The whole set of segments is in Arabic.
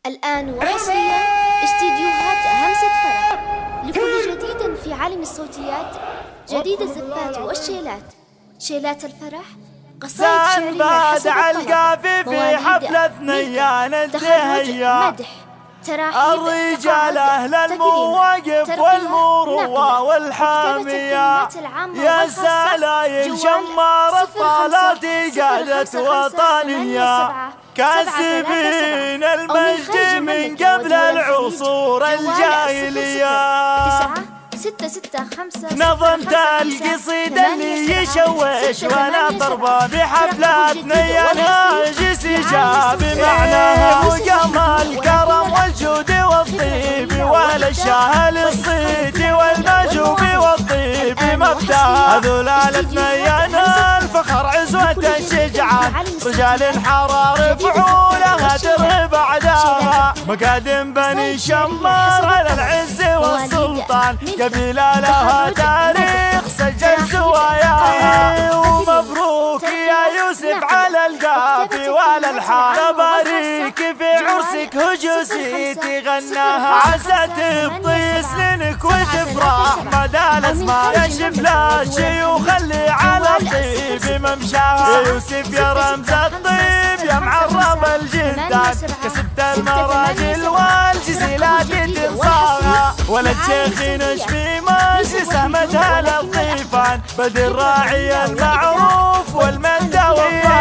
الآن وحصريا استديوهات همسة فرح لكل جديد في عالم الصوتيات. جديد الزفات والشيلات، شيلات الفرح، قصائد شعرية حسب الطلب، في حفلة ثنيان الدهية، مدح، الرجال أهل المواقف والمروة والحامية، يا سلايل شمار الطالات قادت وطنية، كاسبين المجد من قبل العصور الجاهلية. نظمت القصيدة اللي يشوش وانا ضربة بحفلاتنا ينهاجس جاب معناها وقام الكرم والجود والطيب والاشياء للصيت والمجوب والطيب مبدأها ذلالتنا ينهى الفخر عزوة الشجعان، رجال حرار فعولها ترهب اعداها، مقادم بني شمار على العز والسلطان، قبيلة لها تاريخ سجل زواياها. ومبروك يا يوسف على القافي والالحان، تباريك في عرسك هجوسي تغناها، عسى تبطي سنينك وتفرح مدى الازمان، يشب لا الشيوخ اللي على الطيب ممشاها، يا يوسف يا رمز الطيب يا معرب الجدان، كسبت المراجل والجزيلات تنصاها، ولد شيخي نشفي ماشي سهمتها للطيفان، بدر راعي المعروف والمندى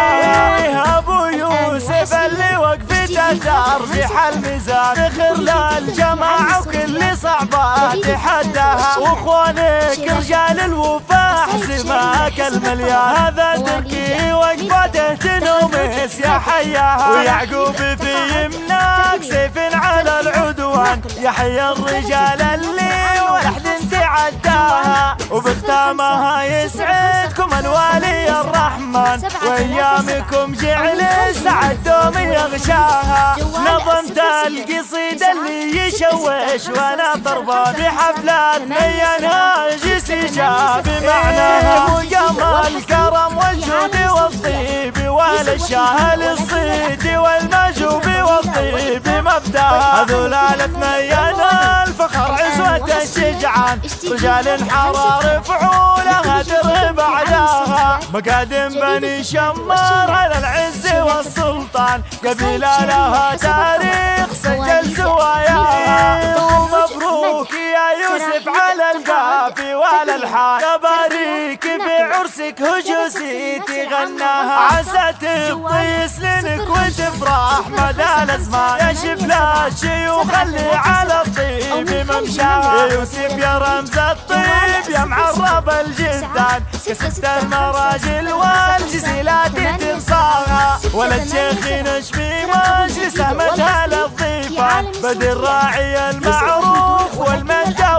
وفاه، ابو يوسف اللي وقفته ترجح الميزان، فخر للجماعه وكل صعبه تحداها، واخوانك رجال الوفا حسماك المليان، هذا تركي وقفته تنومس يا حياها، ويعقوب في يمناك سيف على العدوان، يحيى الرجال اللي ولحد تعداها، وبختامها يسعدكم الوالي الرحمن، وايامكم جعل السعد دوم يغشاها. نظمت القصيدة اللي يشوش وانا ضربة بحفلاتنا ينهاجس جاب معناها، وقام الكرم والجود والطيب والاشياء للصيد والمجوب والطيب مبدأها، ذلالتنا ينهى الفخر عزوة الشجعان، رجال حرار فعولها ترهب اعداها، مقادم بني شمار على العز والسلطان، قبيلة لها تاريخ سجل زواياها. ومبروك يا يوسف على القافي والالحان، تباريك في عرسك هجوسي تغناها، عسى تبطي سنينك وتفرح مدى الازمان، يشب لا الشيوخ اللي على الطيب ممشاها، يا يوسف يا رمز الطيب يا معرب الجدان، كسبت المراجل والجزيلات تنصاها، ولد شيخي نشفي ماشي سهمتها للضيفان، بدر راعي المعروف والمندى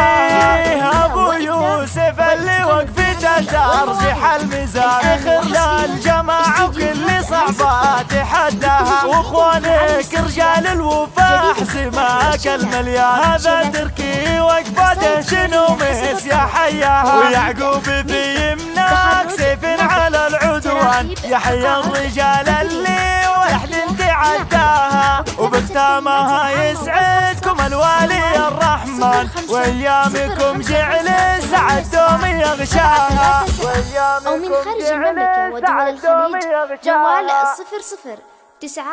وفاه، ابو يوسف اللي وقفته ترجح الميزان، فخر للجماعه وكل صعبه تحداها، واخوانك رجال الوفا حسماك المليان، هذا تركي وقفته تنومس يا حياها، ويعقوب في يمناك سيف على العدوان، يحيى الرجال اللي ولحد تعداها، وبختامها يسعدكم الوالي الرحمن، وايامكم جعل السعد دوم يغشاها، أو من خارج المملكة ودول الخليج جوال 009